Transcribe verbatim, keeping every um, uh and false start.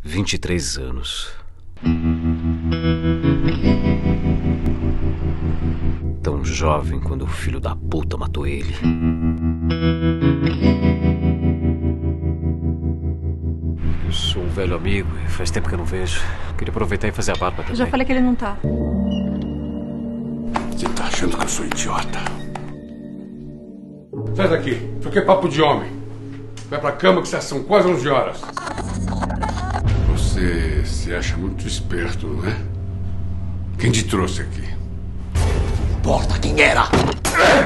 vinte e três anos. Tão jovem quando o filho da puta matou ele. Eu sou um velho amigo e faz tempo que eu não vejo. Queria aproveitar e fazer a barba também. Eu já falei que ele não tá. Você tá achando que eu sou idiota? Sai daqui. Isso aqui é papo de homem. Vai pra cama que são quase onze horas. Você se acha muito esperto, não é? Quem te trouxe aqui? Não importa quem era!